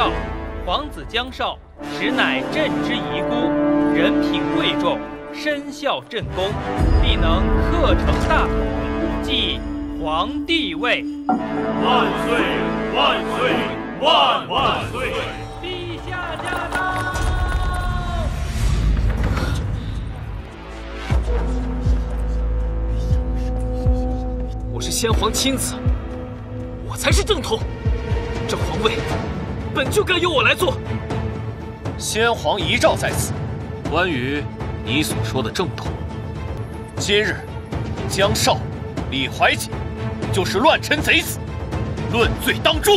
少，皇子江少，实乃朕之遗孤，人品贵重，身效朕功，必能克成大统，即皇帝位。 万岁！万岁！万万岁！ 陛下驾到！ 我是先皇亲子，我才是正统。这皇位本就该由我来做。 先皇遗诏在此，关于你所说的正统，今日江少、李怀瑾就是乱臣贼子，论罪当诛。